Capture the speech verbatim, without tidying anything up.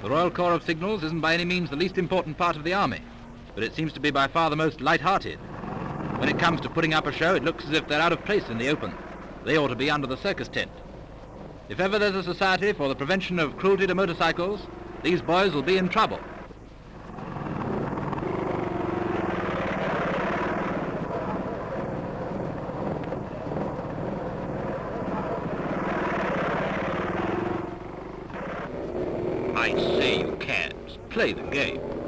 The Royal Corps of Signals isn't by any means the least important part of the army, but it seems to be by far the most light-hearted. When it comes to putting up a show, it looks as if they're out of place in the open. They ought to be under the circus tent. If ever there's a society for the prevention of cruelty to motorcycles, these boys will be in trouble. I say, you can't play the game.